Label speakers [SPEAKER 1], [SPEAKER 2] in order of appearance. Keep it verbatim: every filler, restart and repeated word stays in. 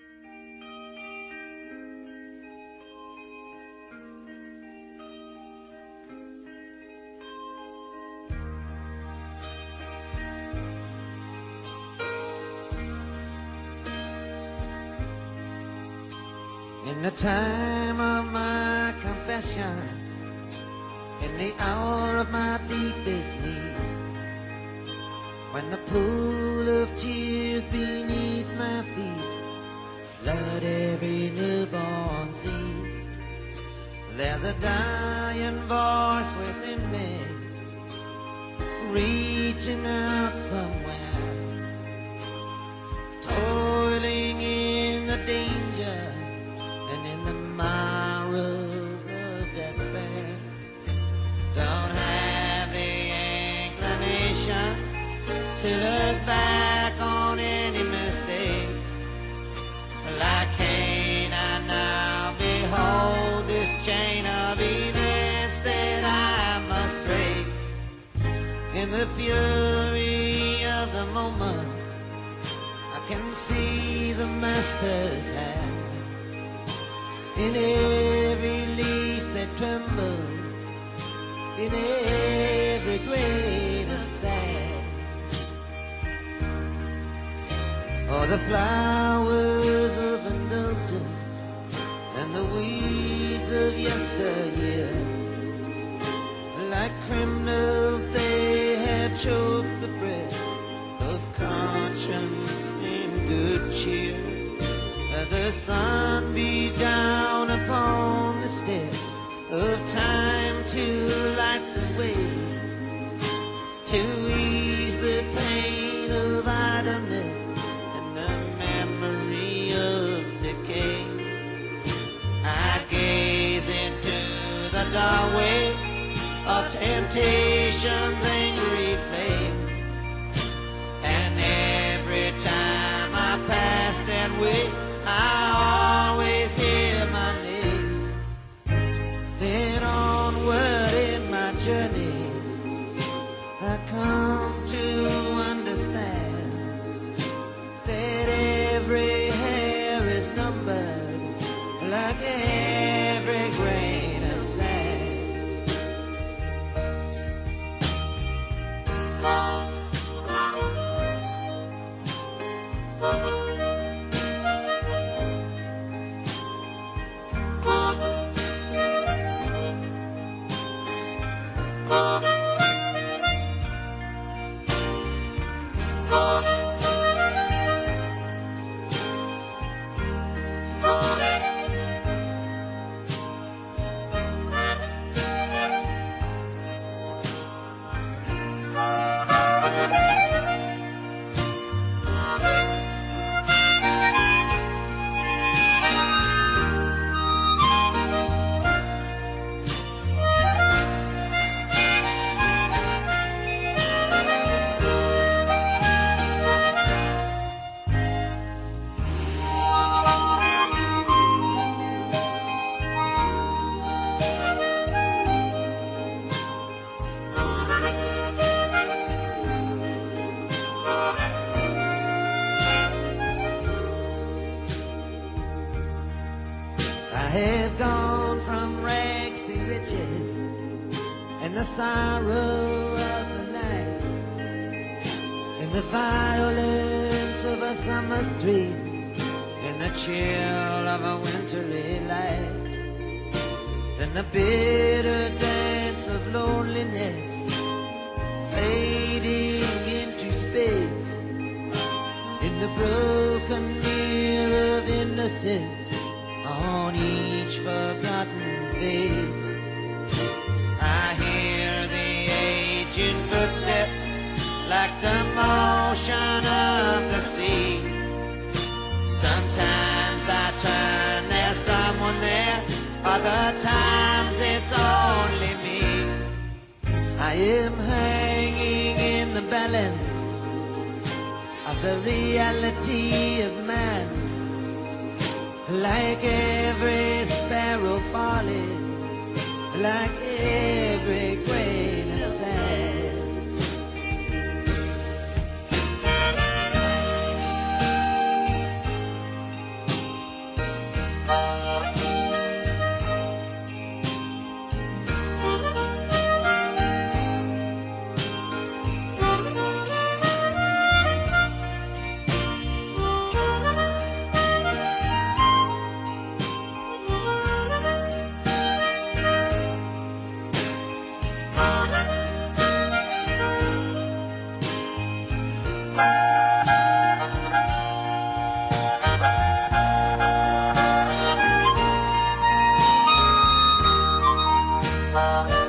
[SPEAKER 1] In the time of my confession, in the hour of my deepest need, when the pool of tears beneath my feet flood every newborn seed, there's a dying voice within me, reaching out somewhere, toiling in the danger and in the morals of despair. Don't have the inclination to look back on any mistake. Like Cain, I now behold this chain of events that I must break. In the fury of the moment, I can see the Master's hand in every leaf that trembles, in every grain of sand. Oh, the flowers of indulgence and the weeds of yesteryear, like criminals they have choked the breath of conscience in good cheer. The sun beat down upon the steps of time to light the way, to ease the pain of idleness and the memory of decay. I gaze into the doorway of temptation's angry flame, and every time I pass that way, I always hear my name. Then onward in my journey, I come to understand that every hair is numbered like every grain of sand. The sorrow of the night, in the violence of a summer stream, in the chill of a wintry light, in the bitter dance of loneliness, fading into space, in the broken mirror of innocence on each forgotten face. Footsteps like the motion of the sea. Sometimes I turn, there's someone there, other times it's only me. I am hanging in the balance of the reality of man, like every sparrow falling, like every grain of sand. Bye.